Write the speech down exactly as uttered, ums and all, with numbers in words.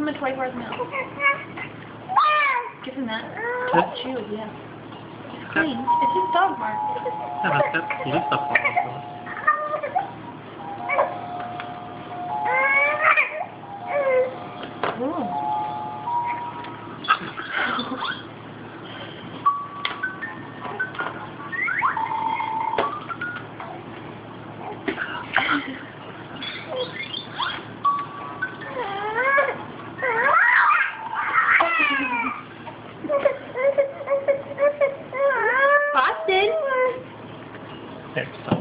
the toy for his mouth. Give him that. Good. Chew, yeah. It's clean. It's his dog mark. Yeah, that's good. You do stuff for him. Ooh. Boston. There, stop.